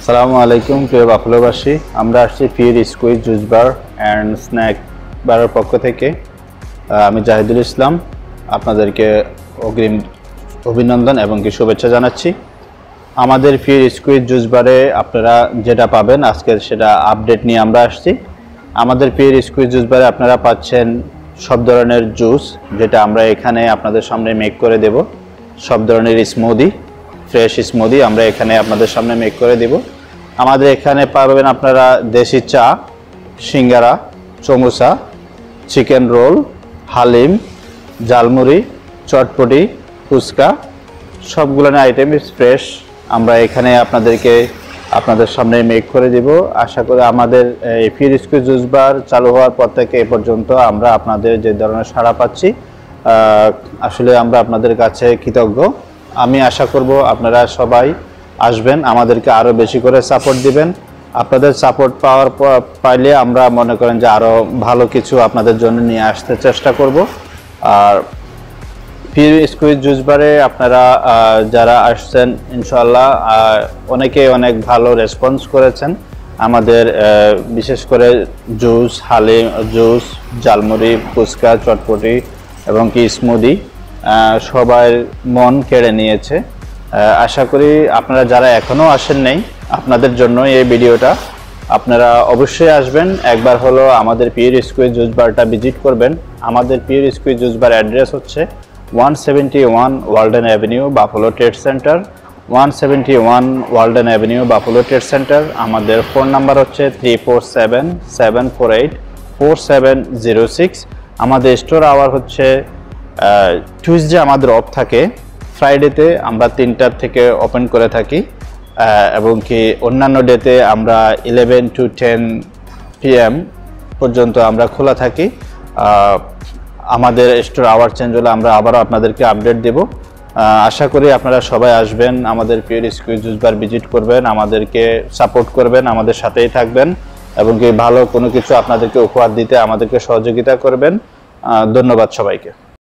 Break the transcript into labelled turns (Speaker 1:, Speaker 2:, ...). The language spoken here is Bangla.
Speaker 1: আসসালামু আলাইকুম প্রিয় বাফলোবাসী, আমরা আসছি ফির squeeze juice bar and snack বারের পক্ষ থেকে। আমি জাহিদুল ইসলাম আপনাদেরকে অগ্রিম অভিনন্দন এবং কি শুভেচ্ছা জানাচ্ছি। আমাদের ফির স্কুইজ জুস বারে আপনারা যেটা পাবেন আজকের সেটা আপডেট নিয়ে আমরা আসছি। আমাদের ফির স্কুইজ জুস বারে আপনারা পাচ্ছেন সব ধরনের জুস, যেটা আমরা এখানে আপনাদের সামনে মেক করে দেব। সব ধরনের স্মুদি, ফ্রেশ স্মুদি আমরা এখানে আপনাদের সামনে মেক করে দেব। আমাদের এখানে পাবেন আপনারা দেশি চা, সিঙ্গারা, সমোসা, চিকেন রোল, হালিম, ঝালমুড়ি, চটপটি, ফুচকা, সবগুলো আইটেম ফ্রেশ আমরা এখানে আপনাদের সামনে মেক করে দিব। আশা করি আমাদের এই ফির স্কুইজ জুস বার চালু হওয়ার পর থেকে এ পর্যন্ত আমরা আপনাদের যে ধরনের সাড়া পাচ্ছি, আসলে আমরা আপনাদের কাছে কৃতজ্ঞ। আমি আশা করব আপনারা সবাই আসবেন, আমাদেরকে আরও বেশি করে সাপোর্ট দিবেন। আপনাদের সাপোর্ট পাইলে আমরা মনে করেন যে আরও ভালো কিছু আপনাদের জন্য নিয়ে আসতে চেষ্টা করব। আর ফির স্কুইজ জুস বারে আপনারা যারা আসছেন ইনশাআল্লাহ অনেকে অনেক ভালো রেসপন্স করেছেন। আমাদের বিশেষ করে জুস, হালিম, জুস, ঝালমুড়ি, ফুচকা, চটপটি এবং কি স্মুদি সবাই মন কেড়ে নিয়েছে। আশা করি আপনারা যারা এখনও আসেন নাই, আপনাদের জন্য এই ভিডিওটা। আপনারা অবশ্যই আসবেন, একবার হলো আমাদের ফির স্কুইজ জুস বারটা ভিজিট করবেন। আমাদের ফির স্কুইজ জুস বার অ্যাড্রেস হচ্ছে 171 Walden avenue, Buffalo trade center. 171 Walden avenue, Buffalo trade center. আমাদের ফোন নাম্বার হচ্ছে 3477484706। আমাদের স্টোর আওয়ার হচ্ছে টিউসডে আমাদের অফ থাকে, ফ্রাইডেতে আমরা 3টা থেকে ওপেন করে থাকি এবং কি অন্যান্য ডেতে আমরা 11 to 10 PM পর্যন্ত আমরা খোলা থাকি। আমাদের স্টোর আওয়ার চেঞ্জ হলে আমরা আবারও আপনাদেরকে আপডেট দেব। আশা করি আপনারা সবাই আসবেন, আমাদের ফির স্কুইজ জুস বার ভিজিট করবেন, আমাদেরকে সাপোর্ট করবেন, আমাদের সাথেই থাকবেন এবং কি ভালো কোনো কিছু আপনাদেরকে উপহার দিতে আমাদেরকে সহযোগিতা করবেন। ধন্যবাদ সবাইকে।